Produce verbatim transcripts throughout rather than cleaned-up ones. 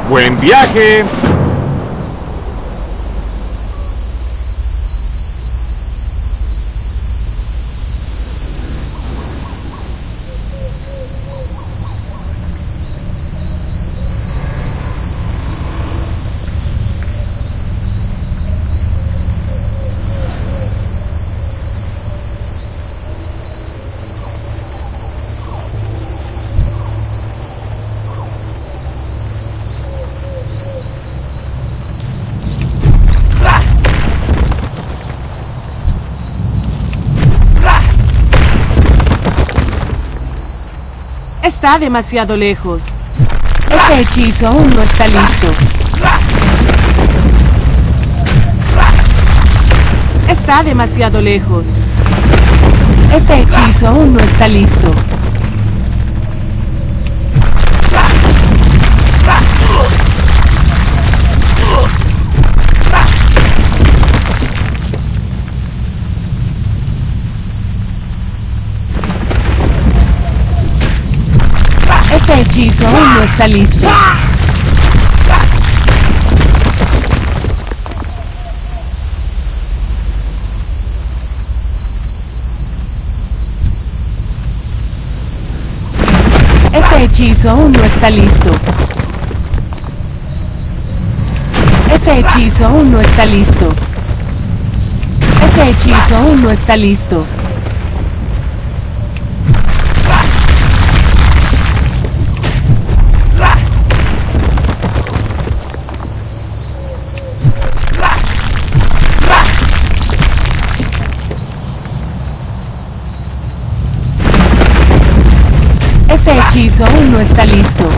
¡Buen viaje! Está demasiado lejos. Ese hechizo aún no está listo. Está demasiado lejos. Ese hechizo aún no está listo. Ese hechizo aún no está listo. Ese hechizo aún no está listo. Ese hechizo aún no está listo. Ese hechizo aún no está listo. Ese hechizo aún no está listo.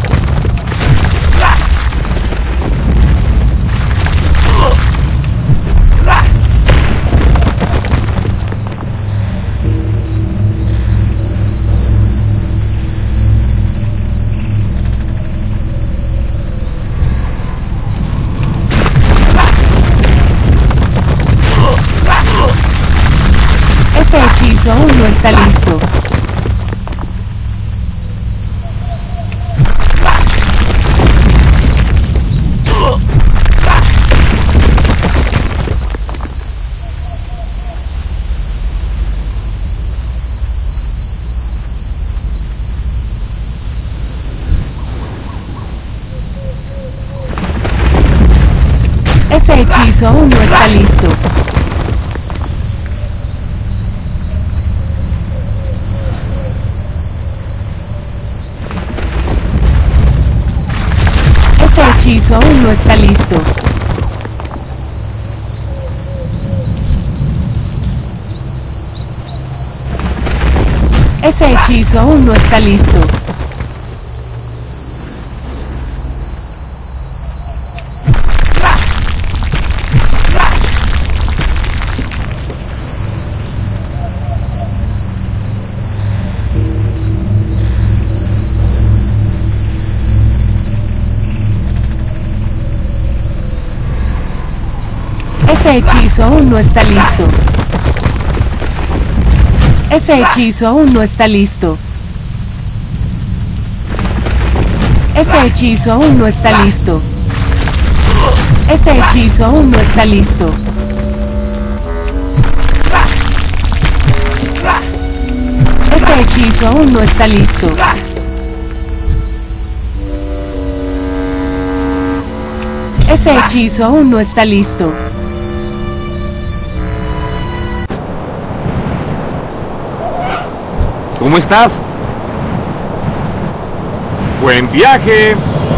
Ese hechizo aún no está listo. Ese hechizo aún no está listo. Ese hechizo aún no está listo. Ese hechizo aún no está listo. Ese hechizo aún no está listo. Ese hechizo aún no está listo. Ese hechizo aún no está listo. Ese hechizo aún no está listo. Ese hechizo aún no está listo. Ese hechizo aún no está listo. ¿Cómo estás? ¡Buen viaje!